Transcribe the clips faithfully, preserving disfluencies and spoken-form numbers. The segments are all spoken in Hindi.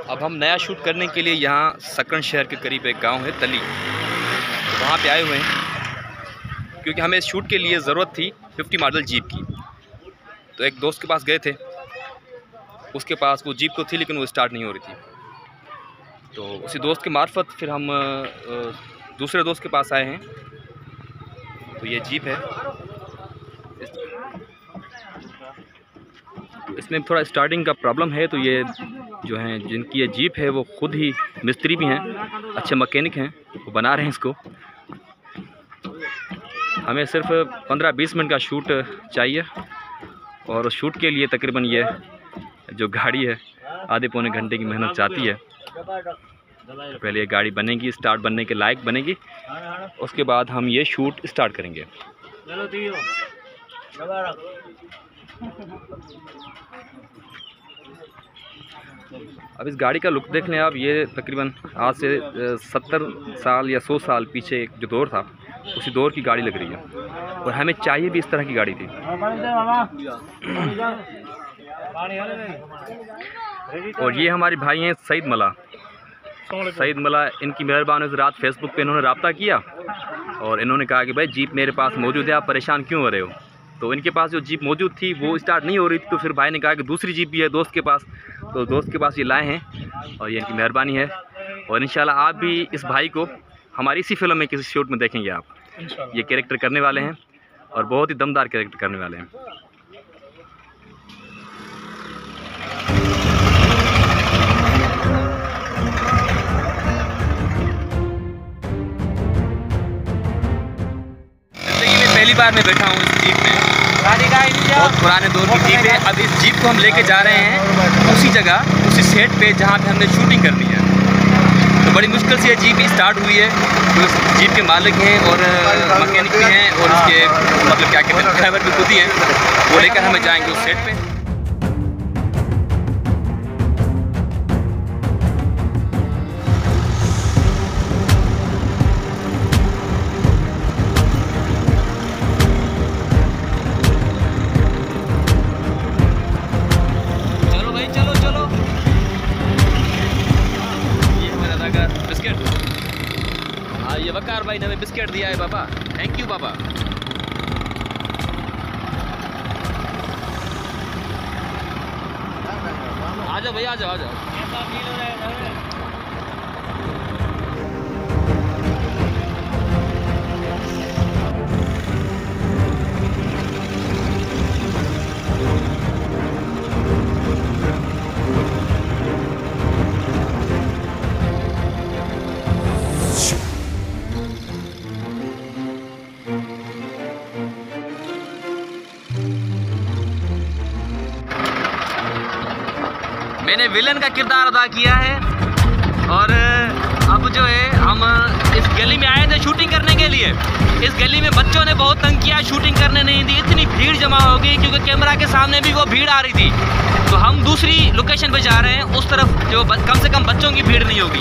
अब हम नया शूट करने के लिए यहाँ सकन शहर के करीब एक गांव है तली, तो वहाँ पे आए हुए हैं क्योंकि हमें इस शूट के लिए ज़रूरत थी फिफ्टी मॉडल जीप की। तो एक दोस्त के पास गए थे, उसके पास वो जीप तो थी लेकिन वो स्टार्ट नहीं हो रही थी। तो उसी दोस्त के मार्फत फिर हम दूसरे दोस्त के पास आए हैं। तो ये जीप है, इसमें थोड़ा स्टार्टिंग का प्रॉब्लम है। तो ये जो हैं जिनकी ये जीप है वो खुद ही मिस्त्री भी हैं, अच्छे मैकेनिक हैं, वो बना रहे हैं इसको। हमें सिर्फ पंद्रह बीस मिनट का शूट चाहिए और उस शूट के लिए तकरीबन ये जो गाड़ी है आधे पौने घंटे की मेहनत चाहती है। तो पहले ये गाड़ी बनेगी, स्टार्ट बनने के लायक बनेगी, उसके बाद हम ये शूट स्टार्ट करेंगे। अब इस गाड़ी का लुक देख लें आप, ये तकरीबन आज से सत्तर साल या सौ साल पीछे एक जो दौर था उसी दौर की गाड़ी लग रही है और हमें चाहिए भी इस तरह की गाड़ी थी। और ये हमारे भाई हैं सईद मला। सईद मला, इनकी मेहरबानी से रात फेसबुक पे इन्होंने रब्ता किया और इन्होंने कहा कि भाई जीप मेरे पास मौजूद है, आप परेशान क्यों हो रहे हो। तो इनके पास जो जीप मौजूद थी वो स्टार्ट नहीं हो रही थी, तो फिर भाई ने कहा कि दूसरी जीप भी है दोस्त के पास, तो दोस्त के पास ये लाए हैं और ये इनकी मेहरबानी है। और इंशाल्लाह आप भी इस भाई को हमारी इसी फिल्म में किसी शूट में देखेंगे आप। ये कैरेक्टर करने वाले हैं और बहुत ही दमदार कैरेक्टर करने वाले हैं। जिंदगी में पहली बार मैं बैठा हूँ इस जीप में, बहुत पुराने दौर की जीप है। अब इस जीप को हम लेके जा रहे हैं उसी जगह, उसी सेट पे जहाँ पे हमने शूटिंग करनी है। तो बड़ी मुश्किल से ये जीप स्टार्ट हुई है। तो इस जीप के मालिक हैं और मैकेनिक भी हैं और इसके मतलब क्या कहते हैं ड्राइवर भी खुद ही हैं। वो लेकर हमें जाएंगे उस सेट पे। ये वकार भाई ने हमें बिस्किट दिया है बाबा, थैंक यू बाबा। आ जाओ भैया, आ जाओ आ जाओ। मैंने विलन का किरदार अदा किया है और अब जो है हम इस गली में आए थे शूटिंग करने के लिए। इस गली में बच्चों ने बहुत तंग किया, शूटिंग करने नहीं दी, इतनी भीड़ जमा हो गई क्योंकि कैमरा के सामने भी वो भीड़ आ रही थी। तो हम दूसरी लोकेशन पे जा रहे हैं, उस तरफ जो कम से कम बच्चों की भीड़ नहीं होगी।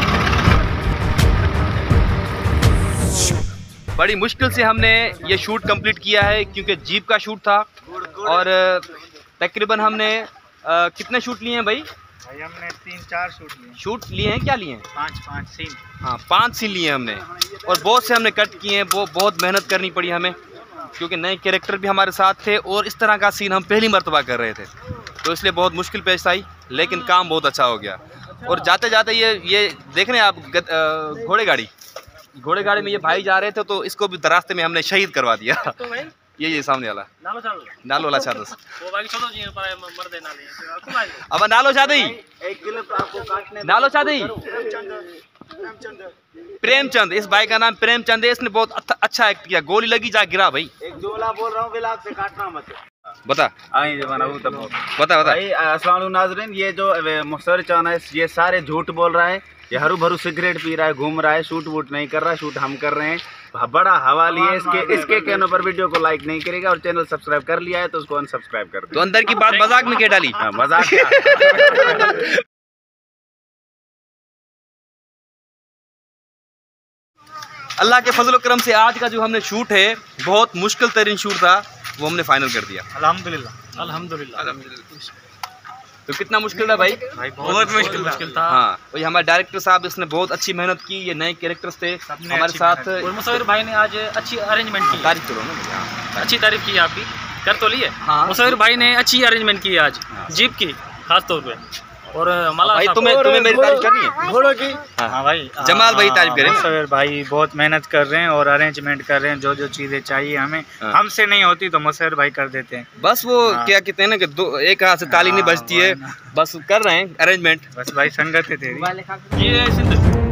बड़ी मुश्किल से हमने ये शूट कंप्लीट किया है क्योंकि जीप का शूट था और तकरीबन हमने आ, कितने शूट लिए हैं भाई? भाई हमने तीन चार शूट लिए। शूट लिए हैं, क्या लिए हैं? पाँच पाँच सीन। हाँ, पांच सीन लिए हैं हमने और बहुत से हमने कट किए हैं। वो बहुत मेहनत करनी पड़ी हमें क्योंकि नए कैरेक्टर भी हमारे साथ थे और इस तरह का सीन हम पहली मर्तबा कर रहे थे, तो इसलिए बहुत मुश्किल पेश आई, लेकिन काम बहुत अच्छा हो गया। और जाते जाते ये ये देख रहे हैं आप घोड़े गाड़ी घोड़े गाड़ी में ये भाई जा रहे थे, तो इसको भी रास्ते में हमने शहीद करवा दिया। ये ये सामने वाला नालो चादो नालो वाला चादो वो बाकी छोड़ो जी पर मर दे नाले अब नालो चादई एक क्लिप आपको काटने नालो चादई प्रेमचंद। इस भाई का नाम प्रेमचंद है, इसने बहुत अच्छा एक्ट किया। गोली लगी जा गिरा भाई। एक जोला बोल रहा हूं, विलाग से काटना मत। बता आई जमाना वो तब बता बता भाई। अस्सलाम वालेकुम नाज़रीन, ये जो मुसर चाना है ये सारे झूठ बोल रहा है। ये हरू भरू सिगरेट पी रहा है, घूम रहा है, शूट वूट नहीं कर रहा। शूट हम कर रहे हैं, बड़ा हवा लिए इसके इसके कहने पर वीडियो को लाइक नहीं करेगा और चैनल सब्सक्राइब कर लिया है तो उसको अनसब्सक्राइब कर दो। तो अंदर की बात मजाक में क्या डाली? मजाक अल्लाह के फजल करम से आज का जो हमने शूट है बहुत मुश्किल तरीन शूट था, वो हमने फाइनल कर दिया। अल्हम्दुलिल्लाह अल्हम्दुलिल्लाह अल्हम्दुलिल्लाह। तो कितना मुश्किल था भाई? भाई बहुत मुश्किल मुश्किल था। हाँ, वही हमारे डायरेक्टर साहब, इसने बहुत अच्छी मेहनत की। ये नए कैरेक्टर्स थे हमारे साथ। और मुसव्विर भाई ने आज अच्छी अरेंजमेंट की, तारीफ करो ना, अच्छी तारीफ की आपकी, कर तो लिए। हाँ। मुसव्विर भाई ने अच्छी अरेंजमेंट की आज जीप की खास तौर पे। और मला भाई साहब- तुम्हें तुम्हें मेरी तारीफ करनी है? घोड़ों की। हाँ। हाँ भाई, जमाल भाई तारीफ करें। मुसव्विर भाई बहुत मेहनत कर रहे हैं और अरेंजमेंट कर रहे हैं। जो जो चीजें चाहिए हमें, हाँ। हमसे नहीं होती तो मुसव्विर भाई कर देते हैं। बस वो हाँ। क्या कहते हैं ना कि दो एक हाथ से ताली नहीं हाँ, बजती है, वही ना। बस कर रहे हैं अरेंजमेंट। बस भाई संगत है तेरी। ये सिंध